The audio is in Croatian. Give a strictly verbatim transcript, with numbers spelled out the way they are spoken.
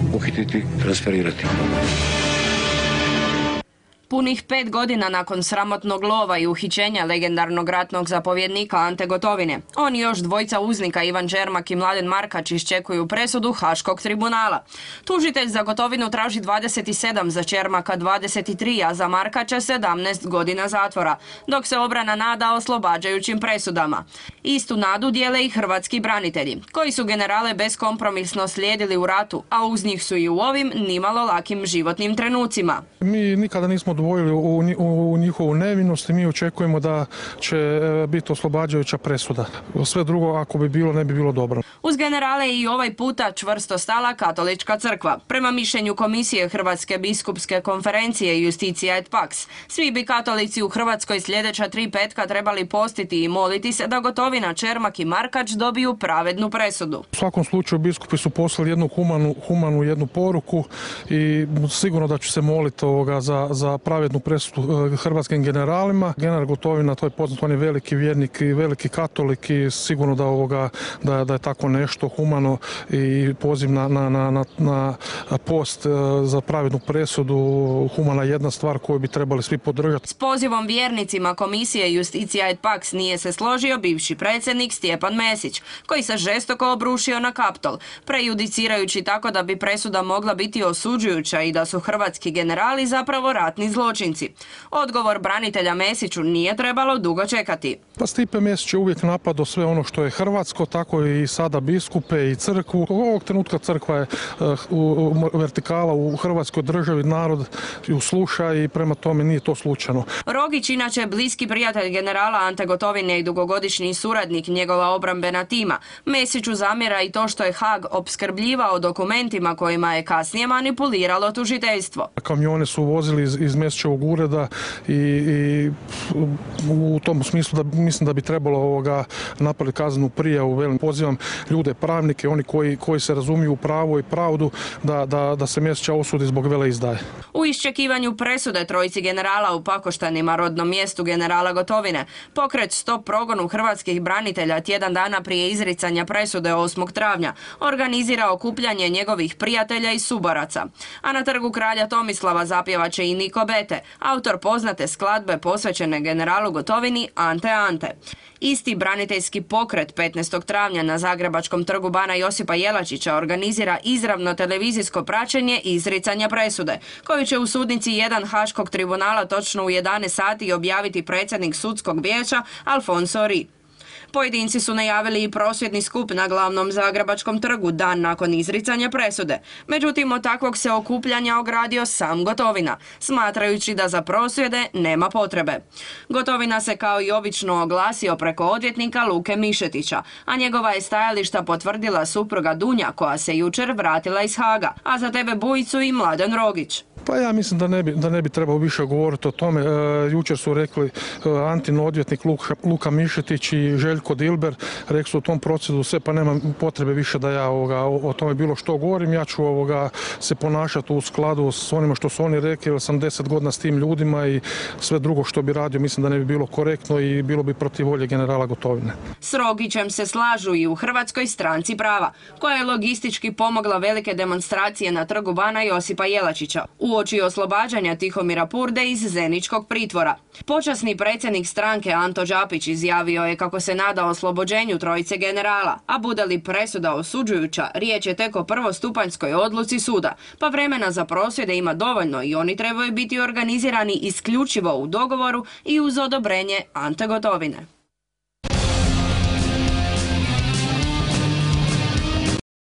uhititi, transferirati. Punih pet godina nakon sramotnog lova i uhićenja legendarnog ratnog zapovjednika Ante Gotovine, on i još dvojica uznika Ivan Čermak i Mladen Markač iščekuju presudu Haškog tribunala. Tužitelj za Gotovinu traži dvadeset sedam, za Čermaka dvadeset tri, a za Markača sedamnaest godina zatvora, dok se obrana nada oslobađajućim presudama. Istu nadu dijele i hrvatski branitelji, koji su generale beskompromisno slijedili u ratu, a uz njih su i u ovim nimalo lakim životnim trenucima. Mi nikada nismo dvojili u, u njihovu nevinost i mi očekujemo da će biti oslobađajuća presuda. Sve drugo, ako bi bilo, ne bi bilo dobro. Uz generale i ovaj puta čvrsto stala Katolička crkva. Prema mišljenju Komisije Hrvatske biskupske konferencije Justitia et Pax, svi bi katolici u Hrvatskoj sljedeća tri petka trebali postiti i moliti se da Gotovina, Čermak i Markač dobiju pravednu presudu. U svakom slučaju biskupi su poslali jednu humanu, humanu jednu poruku i sigurno da će se moliti ovoga za, za pravednu presudu hrvatskim generalima. General Gotovina, to je poznato, on je veliki vjernik i veliki katolik i sigurno da, ovoga, da, da je tako nešto humano i poziv na, na, na, na post za pravednu presudu humana jedna stvar koju bi trebali svi podržati. S pozivom vjernicima Komisije Justitia et Pax nije se složio bivši predsjednik Stjepan Mesić, koji se žestoko obrušio na Kaptol, prejudicirajući tako da bi presuda mogla biti osuđujuća i da su hrvatski generali zapravo ratni zločinci. Odgovor branitelja Mesiću nije trebalo dugo čekati. Pa Stipe Mesić je uvijek napadao sve ono što je hrvatsko, tako i sada biskupe i crkvu. Ovog trenutka crkva je uh, vertikala u hrvatskoj državi, narod ju sluša i prema tome nije to slučajno. Rogić, inače bliski prijatelj generala Ante Gotovine i dugogodišnji suradnik njegova obrambena tima, Mesiću zamjera i to što je Haag opskrbljivao dokumentima kojima je kasnije manipuliralo tužiteljstvo. Kamione su vozili iz, iz Mesićevog ureda i, i u tom smislu da mislim da bi trebalo ovoga napraviti kaznenu prijavu. Velim, pozivam ljude, pravnike, oni koji, koji se razumiju u pravo i pravdu, da, da, da se Mesića osudi zbog veleizdaje. U iščekivanju presude trojici generala u Pakoštanima, rodnom mjestu generala Gotovine, pokret Stop progonu hrvatskih branitelja tjedan dana prije izricanja presude osmog travnja organizira okupljanje njegovih prijatelja i suboraca. A na trgu kralja Tomislava zapjevaće i Niko Bete, autor poznate skladbe posvećene generalu Gotovini Ante Ante. Isti braniteljski pokret petnaestog travnja na zagrebačkom trgu Bana Josipa Jelačića organizira izravno televizijsko praćenje izricanja presude, koju će u sudnici jedan Haškog tribunala točno u jedanaest sati objaviti predsjednik sudskog vijeća Alfonso Ri. Pojedinci su najavili i prosvjedni skup na glavnom zagrebačkom trgu dan nakon izricanja presude. Međutim, od takvog se okupljanja ogradio sam Gotovina, smatrajući da za prosvjede nema potrebe. Gotovina se kao i obično oglasio preko odvjetnika Luke Mišetića, a njegova je stajališta potvrdila supruga Dunja, koja se jučer vratila iz Haaga, a za tebe Bujicu i Mladen Rogić. Pa ja mislim da ne bi, da ne bi trebao više govoriti o tome. E, jučer su rekli e, Antin odvjetnik Luka, Luka Mišetić i Željko Dilber, rekli su u tom procesu sve, pa nema potrebe više da ja ovoga, o, o tome bilo što govorim. Ja ću ovoga, se ponašati u skladu s onima što su oni rekli, jer sam deset godina s tim ljudima i sve drugo što bi radio mislim da ne bi bilo korektno i bilo bi protiv volje generala Gotovine. S Rogićem se slažu i u Hrvatskoj stranci prava, koja je logistički pomogla velike demonstracije na trgu Bana Josipa Jelačića uoči oslobađanja Tihomira Purde iz Zeničkog pritvora. Počasni predsjednik stranke Anto Đapić izjavio je kako se nada oslobođenju trojice generala, a bude li presuda osuđujuća, riječ je tek o prvostupanjskoj odluci suda, pa vremena za prosvjede ima dovoljno i oni trebaju biti organizirani isključivo u dogovoru i uz odobrenje Ante Gotovine.